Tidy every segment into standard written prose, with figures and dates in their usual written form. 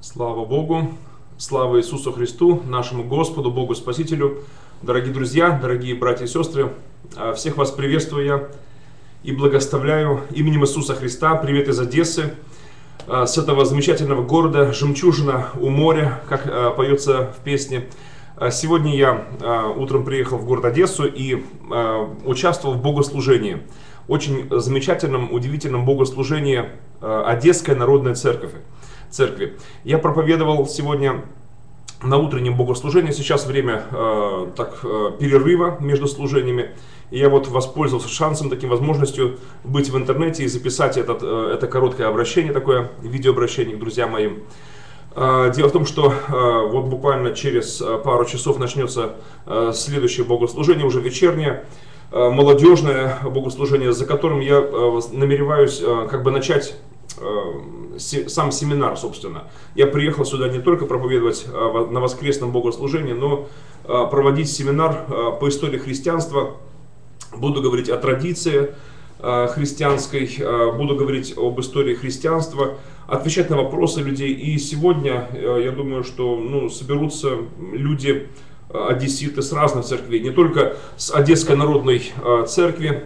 Слава Богу, слава Иисусу Христу, нашему Господу, Богу Спасителю. Дорогие друзья, дорогие братья и сестры, всех вас приветствую я и благословляю именем Иисуса Христа. Привет из Одессы, с этого замечательного города, жемчужина у моря, как поется в песне. Сегодня я утром приехал в город Одессу и участвовал в богослужении. Очень замечательном, удивительном богослужении Одесской народной церкви. Я проповедовал сегодня на утреннем богослужении. Сейчас время перерыва между служениями. И я вот воспользовался шансом, таким возможностью быть в интернете и записать это короткое обращение, такое видеообращение к друзьям моим. Дело в том, что вот буквально через пару часов начнется следующее богослужение, уже вечернее, молодежное богослужение, за которым я намереваюсь начать сам семинар, собственно. Я приехал сюда не только проповедовать на воскресном богослужении, но проводить семинар по истории христианства. Буду говорить о традиции христианской, буду говорить об истории христианства, отвечать на вопросы людей. И сегодня, я думаю, что соберутся люди, одесситы с разных церквей, не только с Одесской народной церкви,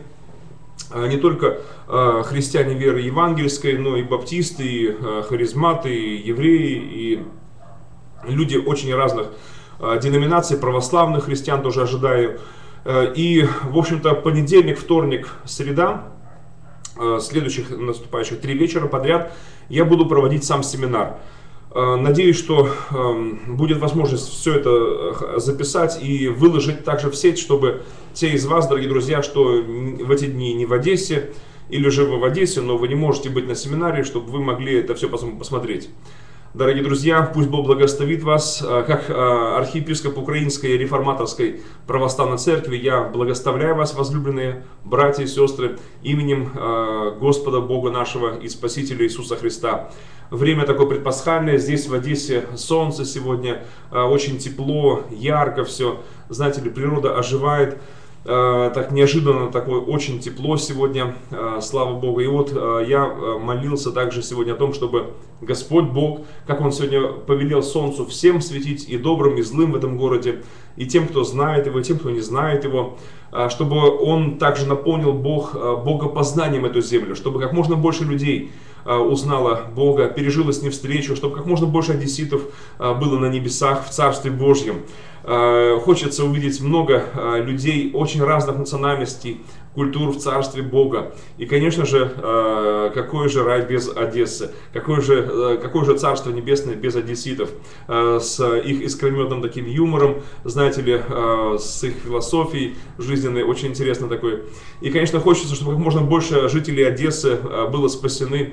не только христиане веры евангельской, но и баптисты, и харизматы, и евреи, и люди очень разных деноминаций, православных христиан тоже ожидаю. И, в общем-то, понедельник, вторник, среда, следующих наступающих 3 вечера подряд я буду проводить сам семинар. Надеюсь, что будет возможность все это записать и выложить также в сеть, чтобы те из вас, дорогие друзья, что в эти дни не в Одессе, или же вы в Одессе, но вы не можете быть на семинаре, чтобы вы могли это все посмотреть. Дорогие друзья, пусть Бог благословит вас. Как архиепископ Украинской реформаторской православной церкви, я благословляю вас, возлюбленные братья и сестры, именем Господа Бога нашего и Спасителя Иисуса Христа. Время такое предпасхальное, здесь в Одессе солнце сегодня, очень тепло, ярко все. Знаете ли, природа оживает. Так неожиданно, такое очень тепло сегодня, слава Богу. И вот я молился также сегодня о том, чтобы Господь Бог, как Он сегодня повелел солнцу всем светить, и добрым, и злым в этом городе, и тем, кто знает Его, и тем, кто не знает Его, чтобы Он также наполнил богопознанием эту землю, чтобы как можно больше людей узнала Бога, пережила с Ним встречу, чтобы как можно больше одесситов было на небесах в Царстве Божьем. Хочется увидеть много людей очень разных национальностей, культур в Царстве Бога. И, конечно же, какой же рай без Одессы, какое же Царство Небесное без одесситов, с их искрометным таким юмором, знаете ли, с их философией жизненной, очень интересно такой. И, конечно, хочется, чтобы как можно больше жителей Одессы были спасены,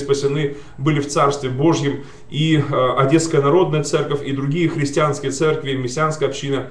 были в Царстве Божьем. И Одесская народная церковь, и другие христианские церкви, мессианская община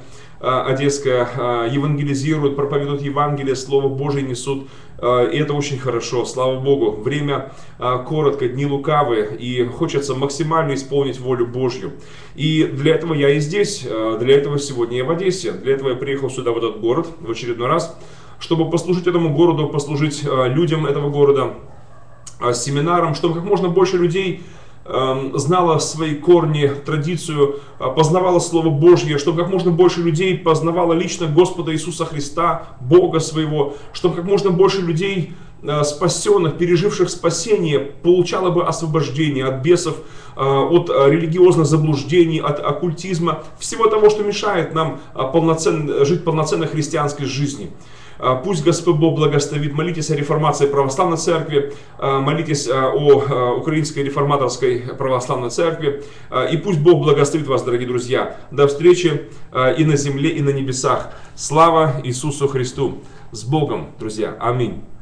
одесская евангелизируют, проповедуют Евангелие, Слово Божие несут. И это очень хорошо, слава Богу. Время коротко, дни лукавые, и хочется максимально исполнить волю Божью. И для этого я и здесь, для этого сегодня я в Одессе, для этого я приехал сюда, в этот город, в очередной раз, чтобы послужить этому городу, послужить людям этого города, семинарам, чтобы как можно больше людей знала свои корни, традицию, познавала Слово Божье, чтобы как можно больше людей познавала лично Господа Иисуса Христа, Бога своего, чтобы как можно больше людей, спасенных, переживших спасение, получало бы освобождение от бесов, от религиозных заблуждений, от оккультизма, всего того, что мешает нам жить полноценной христианской жизнью. Пусть Господь Бог благословит. Молитесь о реформации православной церкви, молитесь о Украинской реформаторской православной церкви. И пусть Бог благословит вас, дорогие друзья. До встречи и на земле, и на небесах. Слава Иисусу Христу. С Богом, друзья. Аминь.